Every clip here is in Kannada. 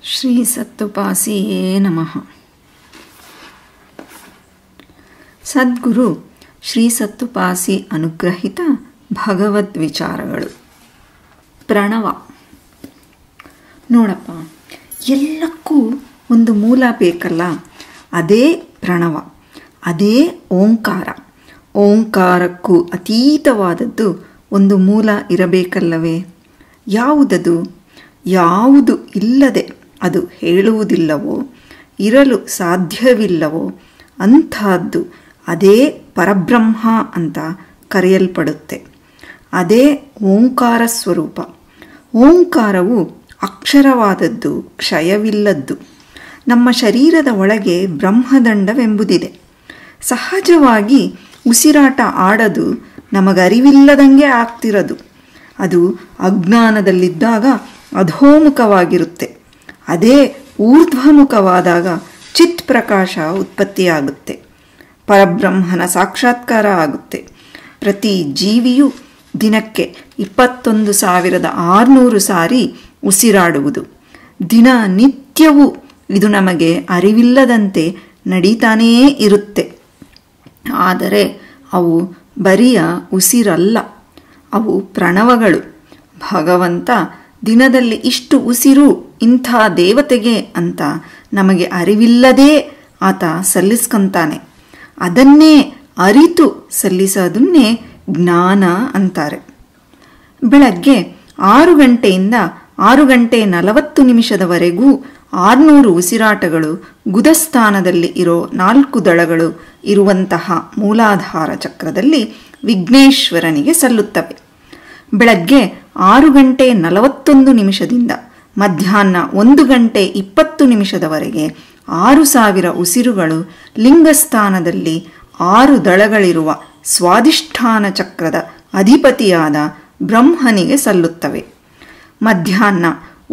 ಶ್ರೀ ಸತ್ತುಪಾಸಿಯೇ ನಮಃ. ಸದ್ಗುರು ಶ್ರೀ ಸತ್ತುಪಾಸಿ ಅನುಗ್ರಹಿತ ಭಗವದ್ ವಿಚಾರಗಳು. ಪ್ರಣವ. ನೋಡಪ್ಪ, ಎಲ್ಲಕ್ಕೂ ಒಂದು ಮೂಲ ಬೇಕಲ್ಲ, ಅದೇ ಪ್ರಣವ, ಅದೇ ಓಂಕಾರ. ಓಂಕಾರಕ್ಕೂ ಅತೀತವಾದದ್ದು ಒಂದು ಮೂಲ ಇರಬೇಕಲ್ಲವೇ? ಯಾವುದದು? ಯಾವುದು ಇಲ್ಲದೆ ಅದು ಹೇಳುವುದಿಲ್ಲವೋ, ಇರಲು ಸಾಧ್ಯವಿಲ್ಲವೋ ಅಂಥದ್ದು ಅದೇ ಪರಬ್ರಹ್ಮ ಅಂತ ಕರೆಯಲ್ಪಡುತ್ತೆ. ಅದೇ ಓಂಕಾರ ಸ್ವರೂಪ. ಓಂಕಾರವು ಅಕ್ಷರವಾದದ್ದು, ಕ್ಷಯವಿಲ್ಲದ್ದು. ನಮ್ಮ ಶರೀರದ ಒಳಗೆ ಬ್ರಹ್ಮದಂಡವೆಂಬುದಿದೆ. ಸಹಜವಾಗಿ ಉಸಿರಾಟ ಆಡದು ನಮಗರಿವಿಲ್ಲದಂಗೆ ಆಗ್ತಿರೋದು. ಅದು ಅಜ್ಞಾನದಲ್ಲಿದ್ದಾಗ ಅಧೋಮುಖವಾಗಿರುತ್ತೆ. ಅದೇ ಊರ್ಧ್ವಮುಖವಾದಾಗ ಚಿತ್ ಪ್ರಕಾಶ ಉತ್ಪತ್ತಿಯಾಗುತ್ತೆ. ಪರಬ್ರಹ್ಮನ ಸಾಕ್ಷಾತ್ಕಾರ ಆಗುತ್ತೆ. ಪ್ರತಿ ಜೀವಿಯು ದಿನಕ್ಕೆ 21,600 ಸಾರಿ ಉಸಿರಾಡುವುದು. ದಿನನಿತ್ಯವೂ ಇದು ನಮಗೆ ಅರಿವಿಲ್ಲದಂತೆ ನಡೀತಾನೇ ಇರುತ್ತೆ. ಆದರೆ ಅವು ಬರಿಯ ಉಸಿರಲ್ಲ, ಅವು ಪ್ರಣವಗಳು. ಭಗವಂತ ದಿನದಲ್ಲಿ ಇಷ್ಟು ಉಸಿರು ಇಂಥ ದೇವತೆಗೆ ಅಂತ ನಮಗೆ ಅರಿವಿಲ್ಲದೇ ಆತ ಸಲ್ಲಿಸ್ಕೊಂತಾನೆ. ಅದನ್ನೇ ಅರಿತು ಸಲ್ಲಿಸೋದನ್ನೇ ಜ್ಞಾನ ಅಂತಾರೆ. ಬೆಳಗ್ಗೆ 6 ಗಂಟೆಯಿಂದ 6:40 600 ಉಸಿರಾಟಗಳು ಗುದಸ್ಥಾನದಲ್ಲಿ ಇರೋ 4 ದಳಗಳು ಇರುವಂತಹ ಮೂಲಾಧಾರ ಚಕ್ರದಲ್ಲಿ ವಿಘ್ನೇಶ್ವರನಿಗೆ ಸಲ್ಲುತ್ತವೆ. ಬೆಳಗ್ಗೆ 6:41 ಮಧ್ಯಾಹ್ನ 1:20 6,000 ಉಸಿರುಗಳು ಲಿಂಗಸ್ಥಾನದಲ್ಲಿ 6 ದಳಗಳಿರುವ ಸ್ವಾಧಿಷ್ಠಾನ ಚಕ್ರದ ಅಧಿಪತಿಯಾದ ಬ್ರಹ್ಮನಿಗೆ ಸಲ್ಲುತ್ತವೆ. ಮಧ್ಯಾಹ್ನ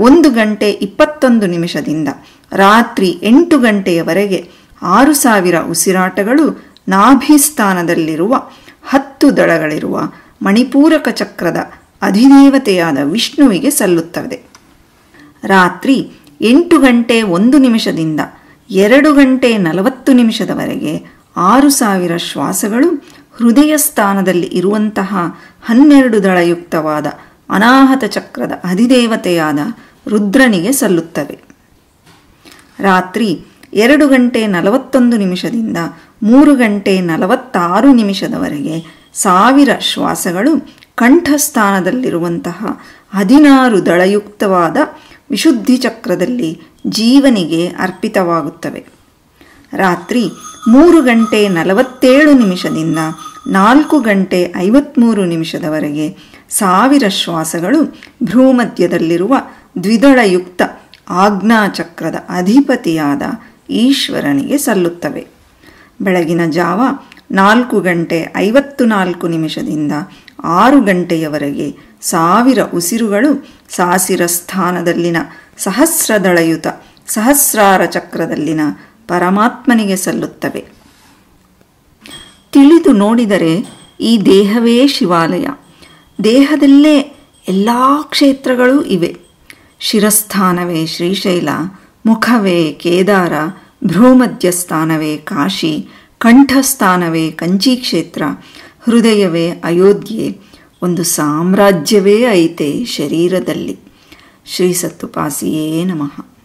1:21 ರಾತ್ರಿ 8 ಗಂಟೆಯವರೆಗೆ 6,000 ಉಸಿರಾಟಗಳು ನಾಭಿಸ್ಥಾನದಲ್ಲಿರುವ 10 ದಳಗಳಿರುವ ಮಣಿಪೂರಕ ಚಕ್ರದ ಅಧಿದೇವತೆಯಾದ ವಿಷ್ಣುವಿಗೆ ಸಲ್ಲುತ್ತದೆ. ರಾತ್ರಿ 8:01 2:40 6,000 ಶ್ವಾಸಗಳು ಹೃದಯ ಸ್ಥಾನದಲ್ಲಿ ಇರುವಂತಹ 12 ದಳಯುಕ್ತವಾದ ಅನಾಹತ ಚಕ್ರದ ಅಧಿದೇವತೆಯಾದ ರುದ್ರನಿಗೆ ಸಲ್ಲುತ್ತವೆ. ರಾತ್ರಿ 2:41 3:46 1000 ಶ್ವಾಸಗಳು ಕಂಠಸ್ಥಾನದಲ್ಲಿರುವಂತಹ 16 ದಳಯುಕ್ತವಾದ ವಿಶುದ್ಧಿ ಚಕ್ರದಲ್ಲಿ ಜೀವನಿಗೆ ಅರ್ಪಿತವಾಗುತ್ತವೆ. ರಾತ್ರಿ 3:47 4:53 1000 ಶ್ವಾಸಗಳು ಭ್ರೂಮಧ್ಯದಲ್ಲಿರುವ ದ್ವಿದಳಯುಕ್ತ ಆಜ್ಞಾಚಕ್ರದ ಅಧಿಪತಿಯಾದ ಈಶ್ವರನಿಗೆ ಸಲ್ಲುತ್ತವೆ. ಬೆಳಗಿನ ಜಾವ 4:54 6 ಗಂಟೆಯವರೆಗೆ 1000 ಉಸಿರುಗಳು ಸಾಸಿರ ಸ್ಥಾನದಲ್ಲಿನ ಸಹಸ್ರದಳಯುತ ಸಹಸ್ರಾರ ಚಕ್ರದಲ್ಲಿನ ಪರಮಾತ್ಮನಿಗೆ ಸಲ್ಲುತ್ತವೆ. ತಿಳಿದು ನೋಡಿದರೆ ಈ ದೇಹವೇ ಶಿವಾಲಯ. ದೇಹದಲ್ಲೇ ಎಲ್ಲ ಕ್ಷೇತ್ರಗಳೂ ಇವೆ. ಶಿರಸ್ಥಾನವೇ ಶ್ರೀಶೈಲ, ಮುಖವೇ ಕೇದಾರ, ಭ್ರೂಮಧ್ಯಸ್ಥಾನವೇ ಕಾಶಿ, ಕಂಠಸ್ಥಾನವೇ ಕಂಚಿ ಕ್ಷೇತ್ರ, ಹೃದಯವೇ ಅಯೋಧ್ಯೆ. ಒಂದು ಸಾಮ್ರಾಜ್ಯವೇ ಐತೆ ಶರೀರದಲ್ಲಿ. ಶ್ರೀ ಸತ್ತುಪಾಸಿಯೇ ನಮಃ.